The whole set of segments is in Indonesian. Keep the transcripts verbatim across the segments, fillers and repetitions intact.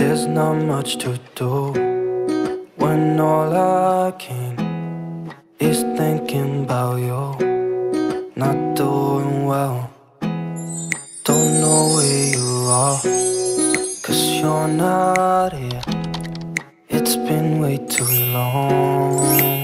There's not much to do when all I can is thinking about you. Not doing well, don't know where you are, cause you're not here. It's been way too long.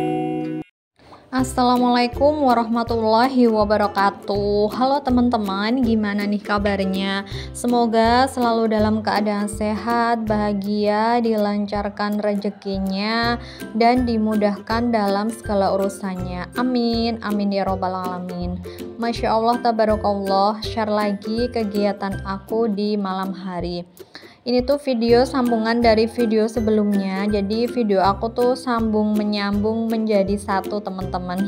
Assalamualaikum warahmatullahi wabarakatuh. Halo teman-teman, gimana nih kabarnya? Semoga selalu dalam keadaan sehat, bahagia, dilancarkan rezekinya, dan dimudahkan dalam segala urusannya. Amin, amin ya robbal alamin. Masya Allah, tabarakallah. Share lagi kegiatan aku di malam hari. Ini tuh video sambungan dari video sebelumnya, jadi video aku tuh sambung menyambung menjadi satu teman-teman.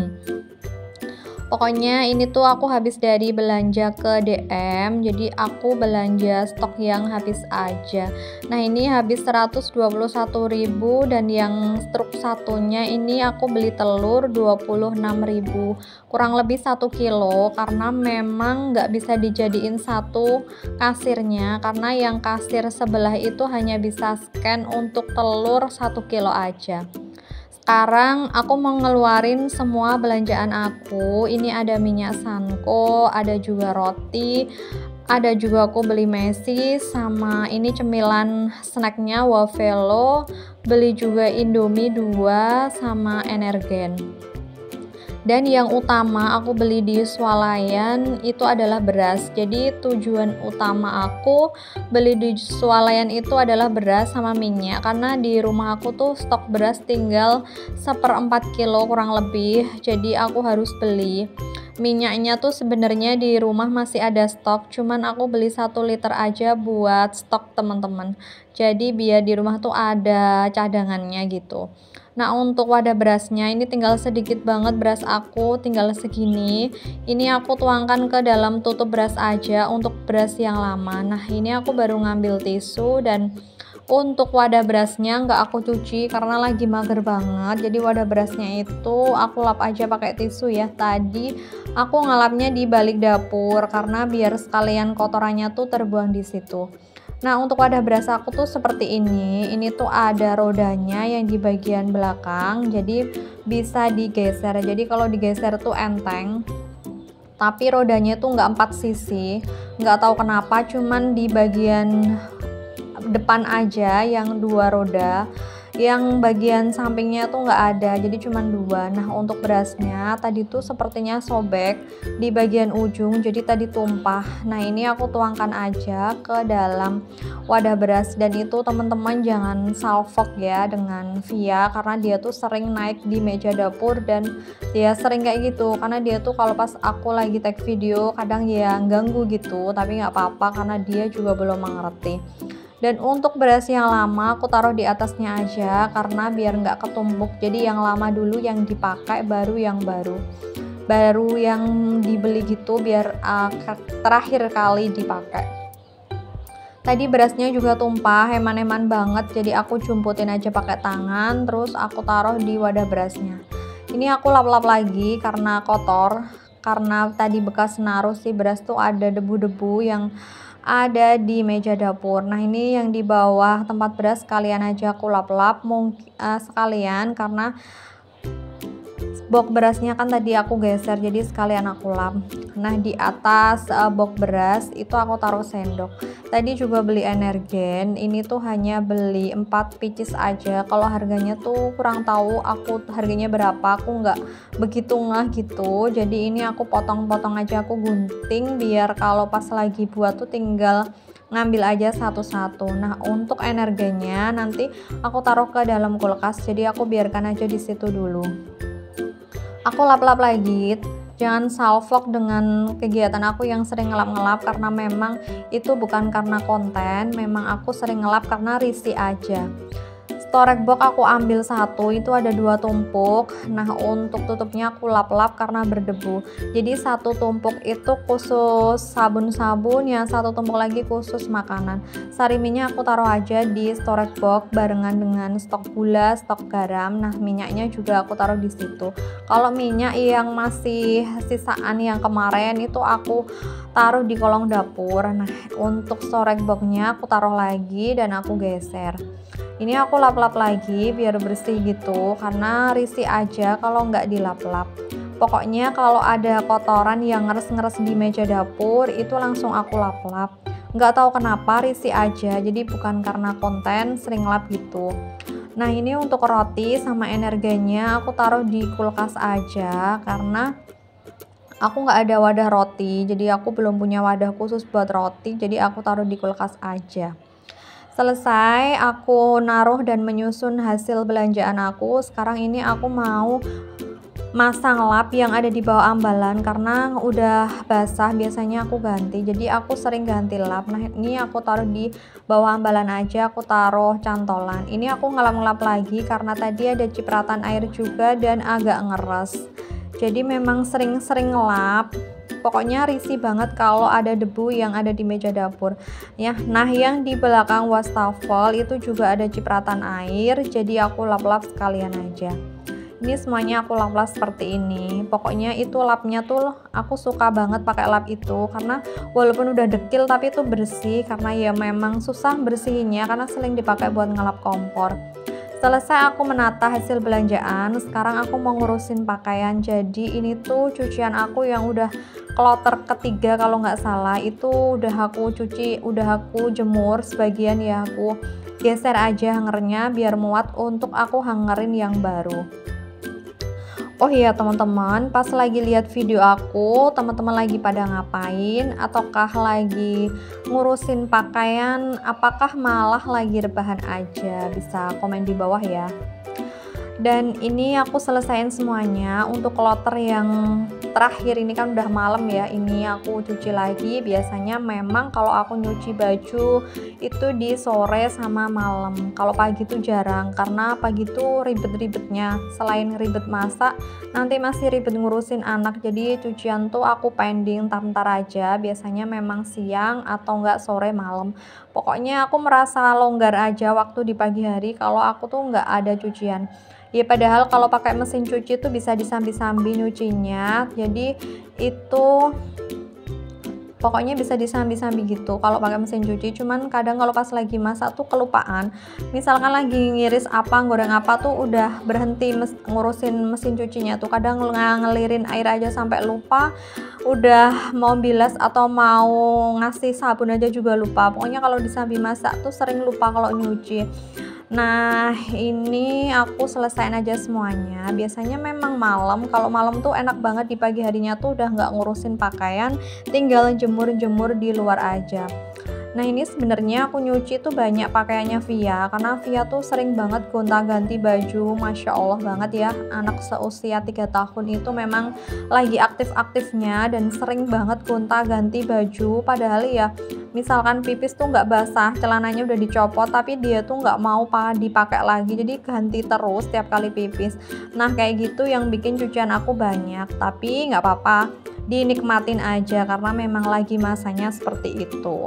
Pokoknya ini tuh aku habis dari belanja ke D M, jadi aku belanja stok yang habis aja. Nah ini habis seratus dua puluh satu ribu, dan yang struk satunya ini aku beli telur dua puluh enam ribu, kurang lebih satu kilo, karena memang nggak bisa dijadiin satu kasirnya, karena yang kasir sebelah itu hanya bisa scan untuk telur satu kilo aja. Sekarang aku mau ngeluarin semua belanjaan aku. Ini ada minyak Sanko, ada juga roti, ada juga aku beli Messi, sama ini cemilan snacknya Wafelo, beli juga Indomie dua sama Energen. Dan yang utama aku beli di Swalayan itu adalah beras. Jadi tujuan utama aku beli di Swalayan itu adalah beras sama minyak, karena di rumah aku tuh stok beras tinggal seperempat kilo kurang lebih, jadi aku harus beli. Minyaknya tuh sebenarnya di rumah masih ada stok, cuman aku beli satu liter aja buat stok teman-teman, jadi biar di rumah tuh ada cadangannya gitu. Nah untuk wadah berasnya ini tinggal sedikit banget, beras aku tinggal segini. Ini aku tuangkan ke dalam tutup beras aja untuk beras yang lama. Nah ini aku baru ngambil tisu, dan untuk wadah berasnya nggak aku cuci karena lagi mager banget. Jadi wadah berasnya itu aku lap aja pakai tisu ya. Tadi aku ngelapnya di balik dapur karena biar sekalian kotorannya tuh terbuang di situ. Nah untuk wadah beras aku tuh seperti ini. Ini tuh ada rodanya yang di bagian belakang, jadi bisa digeser. Jadi kalau digeser tuh enteng. Tapi rodanya tuh nggak empat sisi, nggak tahu kenapa, cuman di bagian depan aja yang dua roda, yang bagian sampingnya tuh nggak ada, jadi cuman dua. Nah untuk berasnya tadi tuh sepertinya sobek di bagian ujung, jadi tadi tumpah. Nah ini aku tuangkan aja ke dalam wadah beras, dan itu teman-teman jangan salfok ya dengan via, karena dia tuh sering naik di meja dapur, dan dia sering kayak gitu karena dia tuh kalau pas aku lagi tag video kadang ya ganggu gitu, tapi nggak apa-apa karena dia juga belum mengerti. Dan untuk beras yang lama aku taruh di atasnya aja karena biar nggak ketumpuk. Jadi yang lama dulu yang dipakai, baru yang baru baru yang dibeli gitu, biar uh, terakhir kali dipakai. Tadi berasnya juga tumpah, eman-eman banget, jadi aku jumputin aja pakai tangan, terus aku taruh di wadah berasnya. Ini aku lap-lap lagi karena kotor, karena tadi bekas naruh si beras tuh ada debu-debu yang ada di meja dapur. Nah ini yang di bawah tempat beras sekalian aja aku lap-lap, mungkin uh, sekalian karena box berasnya kan tadi aku geser, jadi sekalian aku lap. Nah di atas uh, box beras itu aku taruh sendok. Tadi juga beli Energen, ini tuh hanya beli empat pieces aja. Kalau harganya tuh kurang tahu aku harganya berapa, aku nggak begitu ngeh gitu. Jadi ini aku potong-potong aja, aku gunting biar kalau pas lagi buat tuh tinggal ngambil aja satu-satu. Nah untuk Energennya nanti aku taruh ke dalam kulkas, jadi aku biarkan aja di situ dulu. Aku lap-lap lagi, jangan salfok dengan kegiatan aku yang sering ngelap-ngelap, karena memang itu bukan karena konten, memang aku sering ngelap karena risih aja. Storage box aku ambil satu, itu ada dua tumpuk. Nah untuk tutupnya aku lap-lap karena berdebu, jadi satu tumpuk itu khusus sabun-sabun, yang satu tumpuk lagi khusus makanan. Sari minyak aku taruh aja di storage box barengan dengan stok gula, stok garam. Nah minyaknya juga aku taruh di situ. Kalau minyak yang masih sisaan yang kemarin itu aku taruh di kolong dapur. Nah, untuk storage boxnya aku taruh lagi dan aku geser. Ini aku lap-lap lagi biar bersih gitu, karena risih aja kalau nggak dilap-lap. Pokoknya kalau ada kotoran yang ngeres-ngeres di meja dapur itu langsung aku lap-lap. Nggak tahu kenapa risih aja, jadi bukan karena konten sering lap gitu. Nah, ini untuk roti sama energinya aku taruh di kulkas aja karena aku nggak ada wadah roti, jadi aku belum punya wadah khusus buat roti, jadi aku taruh di kulkas aja. Selesai aku naruh dan menyusun hasil belanjaan aku. Sekarang ini aku mau masang lap yang ada di bawah ambalan karena udah basah, biasanya aku ganti, jadi aku sering ganti lap. Nah, ini aku taruh di bawah ambalan aja, aku taruh cantolan. Ini aku ngelap-ngelap lagi karena tadi ada cipratan air juga dan agak ngeres, jadi memang sering-sering ngelap. Pokoknya risih banget kalau ada debu yang ada di meja dapur ya. Nah, yang di belakang wastafel itu juga ada cipratan air, jadi aku lap-lap sekalian aja. Ini semuanya aku lap-lap seperti ini. Pokoknya itu lapnya tuh aku suka banget pakai lap itu karena walaupun udah dekil tapi itu bersih, karena ya memang susah bersihinnya karena sering dipakai buat ngelap kompor. Selesai aku menata hasil belanjaan, sekarang aku mau ngurusin pakaian. Jadi ini tuh cucian aku yang udah kloter ketiga kalau nggak salah, itu udah aku cuci, udah aku jemur sebagian ya, aku geser aja hangernya biar muat untuk aku hangerin yang baru. Oh iya teman-teman, pas lagi lihat video aku, teman-teman lagi pada ngapain? Ataukah lagi ngurusin pakaian? Apakah malah lagi rebahan aja? Bisa komen di bawah ya. Dan ini aku selesain semuanya. Untuk kloter yang terakhir ini kan udah malam ya, ini aku cuci lagi. Biasanya memang kalau aku nyuci baju itu di sore sama malam, kalau pagi itu jarang karena pagi itu ribet-ribetnya, selain ribet masak nanti masih ribet ngurusin anak, jadi cucian tuh aku pending ntar-ntar aja, biasanya memang siang atau enggak sore malam. Pokoknya aku merasa longgar aja waktu di pagi hari kalau aku tuh nggak ada cucian. Ya padahal kalau pakai mesin cuci itu bisa disambi-sambi nyucinya, jadi itu pokoknya bisa disambi-sambi gitu kalau pakai mesin cuci. Cuman kadang kalau pas lagi masak tuh kelupaan, misalkan lagi ngiris apa, goreng apa tuh udah berhenti mes ngurusin mesin cucinya tuh, kadang ngelirin air aja sampai lupa, udah mau bilas atau mau ngasih sabun aja juga lupa. Pokoknya kalau disambi masak tuh sering lupa kalau nyuci. Nah, ini aku selesain aja semuanya. Biasanya memang malam, kalau malam tuh enak banget, di pagi harinya tuh udah nggak ngurusin pakaian, tinggal jemur-jemur di luar aja. Nah, ini sebenarnya aku nyuci tuh banyak pakaiannya Via, karena Via tuh sering banget gonta-ganti baju. Masya Allah banget ya, anak seusia tiga tahun itu memang lagi aktif-aktifnya dan sering banget gonta-ganti baju. Padahal ya misalkan pipis tuh nggak basah, celananya udah dicopot, tapi dia tuh nggak mau dipakai lagi, jadi ganti terus tiap kali pipis. Nah, kayak gitu yang bikin cucian aku banyak, tapi nggak apa-apa, dinikmatin aja karena memang lagi masanya seperti itu.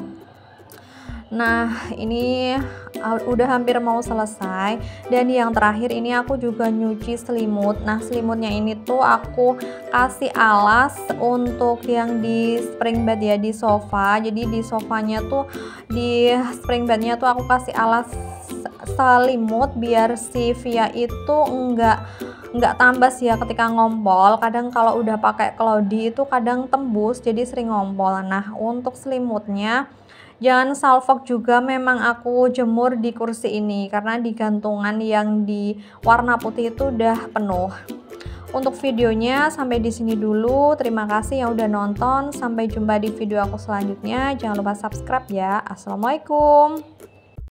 Nah, ini udah hampir mau selesai. Dan yang terakhir ini aku juga nyuci selimut. Nah, selimutnya ini tuh aku kasih alas untuk yang di spring bed ya, di sofa. Jadi di sofanya tuh, di spring bednya tuh aku kasih alas selimut biar si Via itu enggak nggak tambas ya ketika ngompol. Kadang kalau udah pakai cloudy itu kadang tembus, jadi sering ngompol. Nah, untuk selimutnya jangan salfok juga, memang aku jemur di kursi ini karena di gantungan yang di warna putih itu udah penuh. Untuk videonya sampai di sini dulu. Terima kasih yang udah nonton. Sampai jumpa di video aku selanjutnya. Jangan lupa subscribe ya. Assalamualaikum.